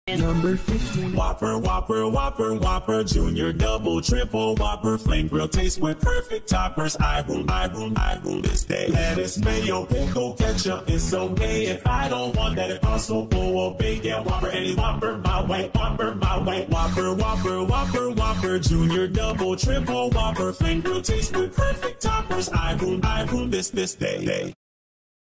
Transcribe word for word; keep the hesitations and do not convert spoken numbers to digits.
Number fifteen. Whopper, Whopper, Whopper, Whopper, Junior, Double, Triple, Whopper, Flame Grill, taste with perfect toppers. I boom, I boom, I boom this day. Lettuce, Mayo, Pickle, Ketchup, it's okay if I don't want that. It also go obey. Yeah, Whopper, any Whopper, my way, Whopper, my way. Whopper, Whopper, Whopper, Whopper, Junior, Double, Triple, Whopper, Flame Grill, taste with perfect toppers. I boom, I boom this, this day.